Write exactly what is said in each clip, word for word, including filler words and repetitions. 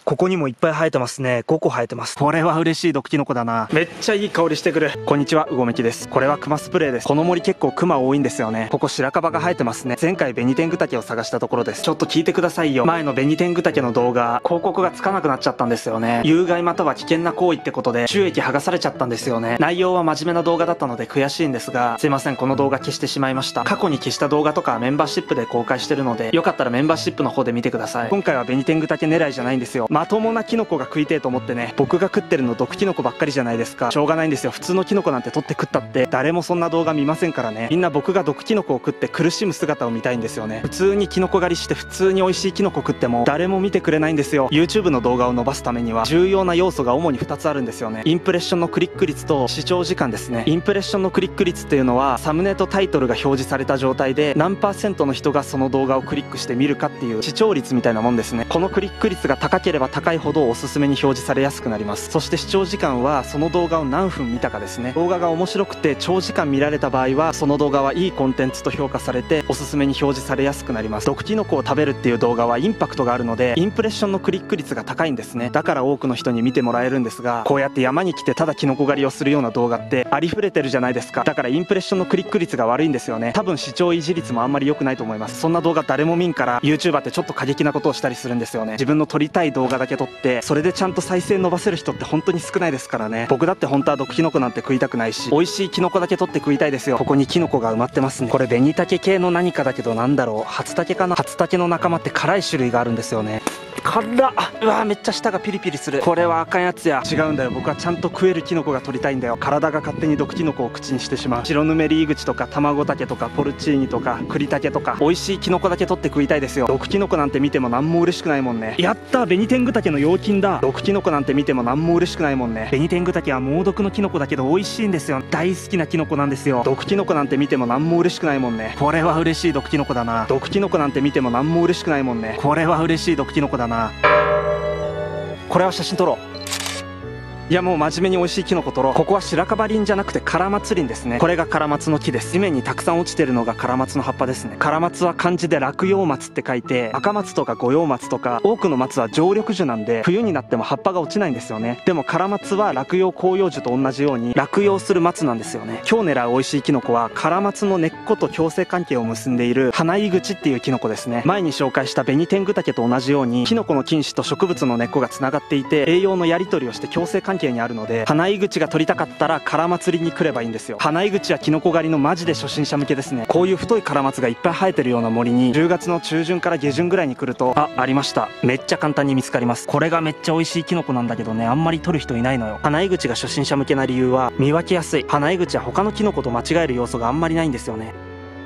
ここにもいっぱい生えてますね。ごこ生えてます。これは嬉しい毒キノコだな。めっちゃいい香りしてくる。こんにちは、うごめきです。これはクマスプレーです。この森結構クマ多いんですよね。ここ白樺が生えてますね。前回ベニテングタケを探したところです。ちょっと聞いてくださいよ。前のベニテングタケの動画、広告がつかなくなっちゃったんですよね。有害または危険な行為ってことで収益剥がされちゃったんですよね。内容は真面目な動画だったので悔しいんですが、すいません、この動画消してしまいました。過去に消した動画とかメンバーシップで公開してるので、よかったらメンバーシップの方で見てください。今回はベニテングタケ狙いじゃないんですよ。まともなキノコが食いてえと思ってね、僕が食ってるの毒キノコばっかりじゃないですか。しょうがないんですよ。普通のキノコなんて取って食ったって誰もそんな動画見ませんからね。みんな僕が毒キノコを食って苦しむ姿を見たいんですよね。普通にキノコ狩りして普通に美味しいキノコ食っても誰も見てくれないんですよ。 YouTube の動画を伸ばすためには重要な要素が主にふたつあるんですよね。インプレッションのクリック率と視聴時間ですね。インプレッションのクリック率っていうのはサムネとタイトルが表示された状態で何パーセントの人がその動画をクリックして見るかっていう視聴率みたいなもんですね。このクリック率が高ければ高いほどおすすめに表示されやすくなります。そして視聴時間はその動画を何分見たかですね。動画が面白くて長時間見られた場合はその動画はいいコンテンツと評価されておすすめに表示されやすくなります。毒キノコを食べるっていう動画はインパクトがあるのでインプレッションのクリック率が高いんですね。だから多くの人に見てもらえるんですが、こうやって山に来てただキノコ狩りをするような動画ってありふれてるじゃないですか。だからインプレッションのクリック率が悪いんですよね。多分視聴維持率もあんまり良くないと思います。そんな動画誰も見んから YouTuber ってちょっと過激なことをしたりするんですよね。自分の撮りたい動画だけ撮ってそれでちゃんと再生伸ばせる人って本当に少ないですからね。僕だって本当は毒キノコなんて食いたくないし美味しいキノコだけ取って食いたいですよ。ここにキノコが埋まってますね。これベニタケ系の何かだけどなんだろう、ハツタケかな。ハツタケの仲間って辛い種類があるんですよね。辛っ。うわーめっちゃ舌がピリピリする。これはあかんやつや。違うんだよ、僕はちゃんと食えるキノコが取りたいんだよ。体が勝手に毒キノコを口にしてしまう。白ヌメリイグチとか卵タケとかポルチーニとかクリタケとか美味しいキノコだけ取って食いたいですよ。毒キノコなんて見ても何も嬉しくないもんね。やったー、ベニテングタケの陽菌だ。毒キノコなんて見ても何も嬉しくないもんね。ベニテングタケは猛毒のキノコだけど美味しいんですよ。大好きなキノコなんですよ。毒キノコなんて見ても何も嬉しくないもんね。これは嬉しい毒キノコだな。毒キノコなんて見ても何も嬉しくないもんね。これは嬉しい毒キノコだな。これは写真撮ろう。いやもう真面目に美味しいキノコ取ろう。ここは白樺林じゃなくてカラマツ林ですね。これがカラマツの木です。地面にたくさん落ちてるのがカラマツの葉っぱですね。カラマツは漢字で落葉松って書いて、赤松とか五葉松とか多くの松は常緑樹なんで冬になっても葉っぱが落ちないんですよね。でもカラマツは落葉広葉樹と同じように落葉する松なんですよね。今日狙う美味しいキノコはカラマツの根っこと共生関係を結んでいる花井口っていうキノコですね。前に紹介したベニテングタケと同じようにキノコの菌糸と植物の根っこがつながっていて栄養のやり取りをして共生関係にあるので、花井口が取りたかったらカラマツ林に来ればいいんですよ。花井口はキノコ狩りのマジで初心者向けですね。こういう太いカラマツがいっぱい生えてるような森にじゅうがつの中旬から下旬ぐらいに来ると、あ、ありました。めっちゃ簡単に見つかります。これがめっちゃ美味しいキノコなんだけどね、あんまり取る人いないのよ。花井口が初心者向けな理由は見分けやすい。花井口は他のキノコと間違える要素があんまりないんですよね。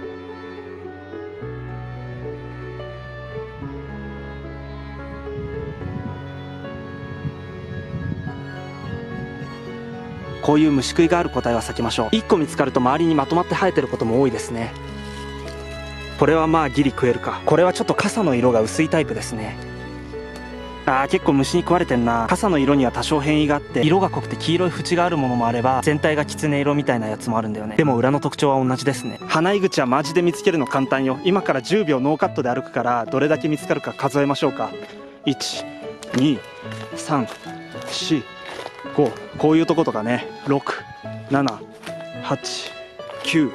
こういう虫食いがある個体は避けましょう。いっこ見つかると周りにまとまって生えてることも多いですね。これはまあギリ食えるか。これはちょっと傘の色が薄いタイプですね。あー結構虫に食われてんな。傘の色には多少変異があって色が濃くて黄色い縁があるものもあれば全体がキツネ色みたいなやつもあるんだよね。でも裏の特徴は同じですね。花井口はマジで見つけるの簡単よ。今からじゅうびょうノーカットで歩くからどれだけ見つかるか数えましょうか。いち、に、さん、よん、ご、こういうとことかね。ろく、なな、はち、きゅ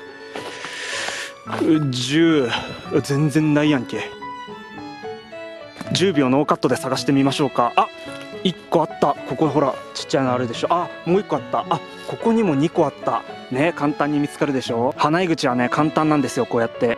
う、じゅう。全然ないやんけ。じゅうびょうノーカットで探してみましょうか。あ、いっこあった。ここほらちっちゃいのあるでしょ。あ、もういっこあった。あ、ここにもにこあったね。簡単に見つかるでしょ。花井口はね簡単なんですよ。こうやって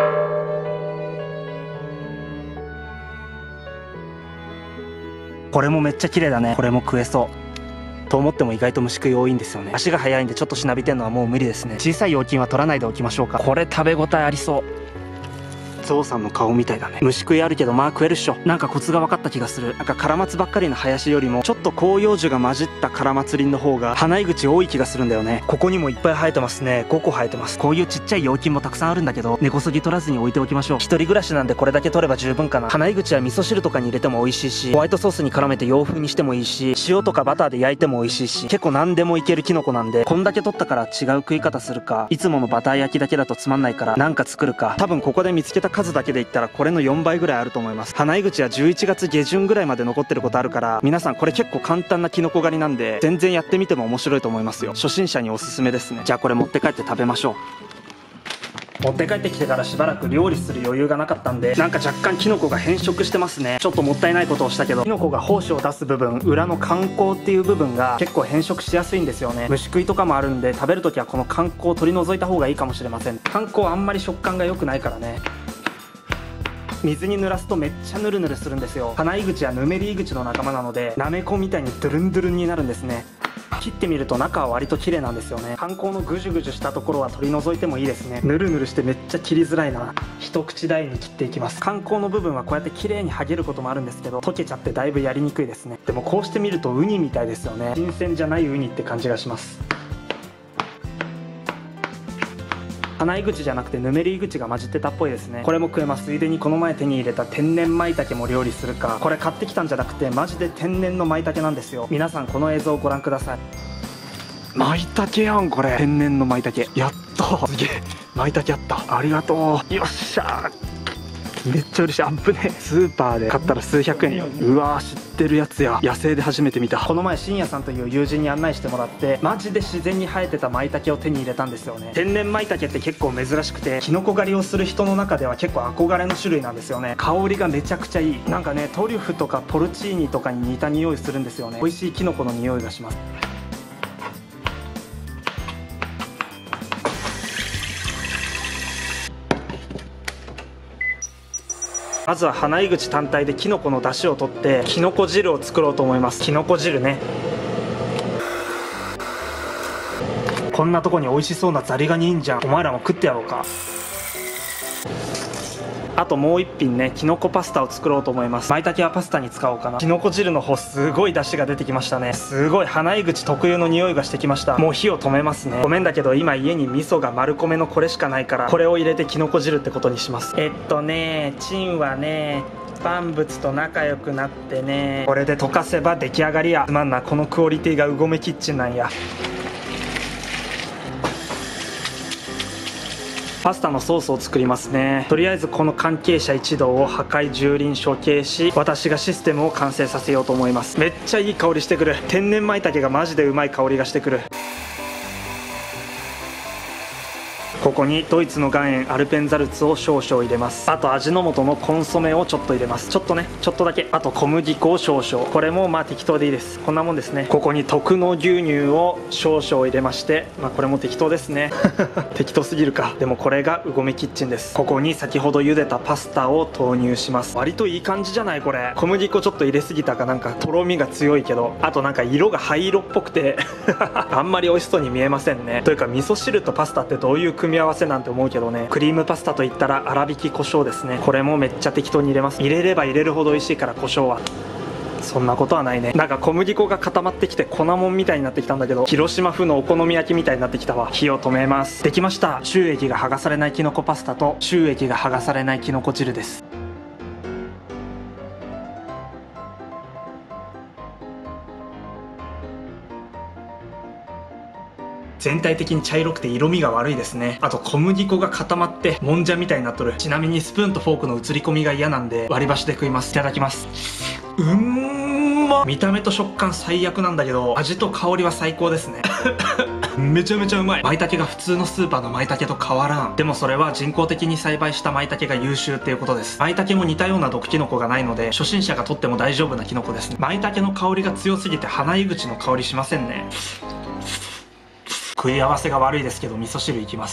これもめっちゃ綺麗だね。これも食えそうと思っても意外と虫食い多いんですよね。足が速いんでちょっとしなびてんのはもう無理ですね。小さい陽菌は取らないでおきましょうか。これ食べ応えありそう。ゾウさんの顔みたいだね。虫食いあるけどまあ食えるっしょ。なんかコツが分かった気がする。なんかカラマツばっかりの林よりもちょっと広葉樹が混じったカラマツ林の方が花井口多い気がするんだよね。ここにもいっぱい生えてますね。ごこ生えてます。こういうちっちゃい陽菌もたくさんあるんだけど根こそぎ取らずに置いておきましょう。一人暮らしなんでこれだけ取れば十分かな。花井口は味噌汁とかに入れても美味しいしホワイトソースに絡めて洋風にしてもいいし塩とかバターで焼いても美味しいし結構何でもいけるキノコなんで、こんだけ取ったから違う食い方するかいつものバター焼きだけだとつまんないからなんか作るか。多分ここで見つけた数だけで言ったらこれのよんばいぐらいあると思います。花井口はじゅういちがつげじゅんぐらいまで残ってることあるから、皆さんこれ結構簡単なキノコ狩りなんで全然やってみても面白いと思いますよ。初心者におすすめですね。じゃあこれ持って帰って食べましょう。持って帰ってきてからしばらく料理する余裕がなかったんで、なんか若干キノコが変色してますね。ちょっともったいないことをしたけど、キノコが胞子を出す部分、裏の肝胞っていう部分が結構変色しやすいんですよね。虫食いとかもあるんで、食べるときはこの肝胞を取り除いた方がいいかもしれません。肝胞あんまり食感が良くないからね。水に濡らすとめっちゃヌルヌルするんですよ。花井口はヌメリイグチの仲間なので、なめこみたいにドゥルンドゥルンになるんですね。切ってみると中は割と綺麗なんですよね。肝胞のグジュグジュしたところは取り除いてもいいですね。ヌルヌルしてめっちゃ切りづらいな。一口大に切っていきます。肝胞の部分はこうやって綺麗に剥げることもあるんですけど、溶けちゃってだいぶやりにくいですね。でもこうしてみるとウニみたいですよね。新鮮じゃないウニって感じがします。花井口じゃなくてヌメリイグチが混じってたっぽいですね。これも食えます。ついでにこの前手に入れた天然舞茸も料理するか。これ買ってきたんじゃなくてマジで天然の舞茸なんですよ。皆さんこの映像をご覧ください。舞茸やんこれ。天然の舞茸。やったすげえ舞茸あった。ありがとう。よっしゃー。めっちゃ嬉しい。アップね。スーパーで買ったら数百円よ。うわー知ってるやつや。野生で初めて見た。この前深夜さんという友人に案内してもらって、マジで自然に生えてた舞茸を手に入れたんですよね。天然舞茸って結構珍しくて、キノコ狩りをする人の中では結構憧れの種類なんですよね。香りがめちゃくちゃいい。なんかねトリュフとかポルチーニとかに似た匂いするんですよね。美味しいキノコの匂いがします。まずは花井口単体でキノコの出汁を取ってキノコ汁を作ろうと思います。キノコ汁ね。こんなとこに美味しそうなザリガニいんじゃん。お前らも食ってやろうか。あともう一品ね、キノコパスタを作ろうと思います。舞茸はパスタに使おうかな。キノコ汁の方すごい出汁が出てきましたね。すごい花井口特有の匂いがしてきました。もう火を止めますね。ごめんだけど今家に味噌が丸米のこれしかないから、これを入れてキノコ汁ってことにします。えっとねチンはね万物と仲良くなってね、これで溶かせば出来上がりや。つまんな、このクオリティがうごめキッチンなんや。パスタのソースを作りますね。とりあえずこの関係者一同を破壊蹂躙処刑し、私がシステムを完成させようと思います。めっちゃいい香りしてくる。天然舞茸がマジでうまい香りがしてくる。ここにドイツの岩塩アルペンザルツを少々入れます。あと味の素のコンソメをちょっと入れます。ちょっとねちょっとだけ。あと小麦粉を少々。これもまあ適当でいいです。こんなもんですね。ここに特濃牛乳を少々入れまして、まあこれも適当ですね適当すぎるか。でもこれがうごめキッチンです。ここに先ほど茹でたパスタを投入します。割といい感じじゃないこれ。小麦粉ちょっと入れすぎたかなんかとろみが強いけど、あとなんか色が灰色っぽくてあんまり美味しそうに見えませんね。というか味噌汁とパスタってどういう組み合わせなんて思うけどね。クリームパスタといったら粗挽き胡椒ですね。これもめっちゃ適当に入れます。入れれば入れるほど美味しいから胡椒は。そんなことはないね。なんか小麦粉が固まってきて粉もんみたいになってきたんだけど、広島風のお好み焼きみたいになってきたわ。火を止めます。できました。収益が剥がされないキノコパスタと収益が剥がされないキノコ汁です。全体的に茶色くて色味が悪いですね。あと小麦粉が固まってもんじゃみたいになっとる。ちなみにスプーンとフォークの映り込みが嫌なんで割り箸で食います。いただきます。うーんま。見た目と食感最悪なんだけど味と香りは最高ですねめちゃめちゃうまい。舞茸が普通のスーパーの舞茸と変わらん。でもそれは人工的に栽培した舞茸が優秀っていうことです。舞茸も似たような毒キノコがないので初心者がとっても大丈夫なキノコですね。舞茸の香りが強すぎて花井口の香りしませんね。食い合わせが悪いですけど味噌汁いきます。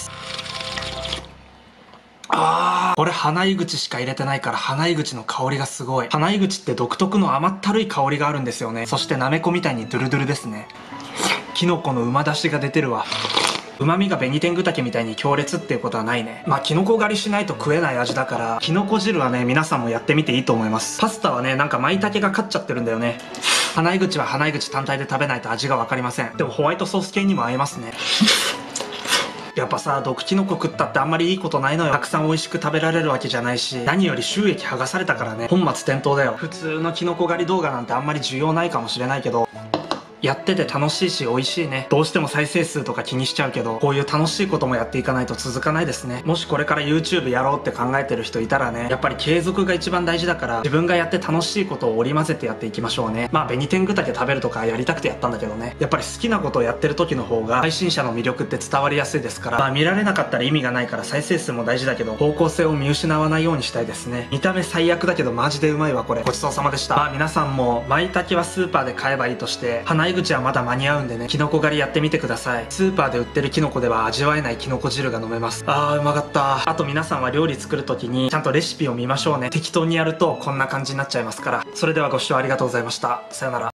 あー、これ花井口しか入れてないから花井口の香りがすごい。花井口って独特の甘ったるい香りがあるんですよね。そしてなめこみたいにドゥルドゥルですね。キノコの旨出しが出てるわ。旨味が紅天狗茸みたいに強烈っていうことはないね。まあキノコ狩りしないと食えない味だから、キノコ汁はね皆さんもやってみていいと思います。パスタはねなんか舞茸が勝っちゃってるんだよね。花井口は花井口単体で食べないと味が分かりません。でもホワイトソース系にも合いますねやっぱさ、毒キノコ食ったってあんまりいいことないのよ。たくさん美味しく食べられるわけじゃないし、何より収益剥がされたからね、本末転倒だよ。普通のキノコ狩り動画なんてあんまり需要ないかもしれないけど、 やってて楽しいし美味しいね。どうしても再生数とか気にしちゃうけど、こういう楽しいこともやっていかないと続かないですね。もしこれから YouTube やろうって考えてる人いたらね、やっぱり継続が一番大事だから、自分がやって楽しいことを織り交ぜてやっていきましょうね。まあ紅天狗竹食べるとかやりたくてやったんだけどね、やっぱり好きなことをやってる時の方が配信者の魅力って伝わりやすいですから、まあ見られなかったら意味がないから再生数も大事だけど、方向性を見失わないようにしたいですね。見た目最悪だけどマジでうまいわこれ。ごちそうさまでした。まあ皆さんも舞茸はスーパーで買えばいいとして、花井口はまだ間に合うんでね、キノコ狩りやってみてください。スーパーで売ってるキノコでは味わえないキノコ汁が飲めます。あーうまかった。あと皆さんは料理作る時にちゃんとレシピを見ましょうね。適当にやるとこんな感じになっちゃいますから。それではご視聴ありがとうございました。さよなら。